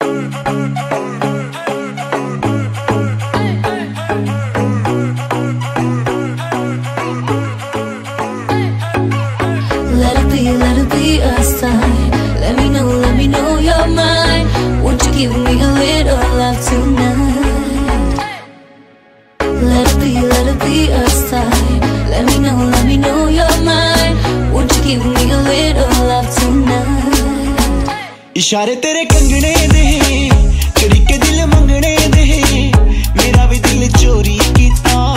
Let it be a sign. Let me know you're mine. Won't you give me a little love tonight? Let it be a sign. Let me know you're mine. Won't you give me a little love tonight? इशारे तेरे कंगने दे, कड़ी के दिल मंगने दे, मेरा भी दिल चोरी कीता।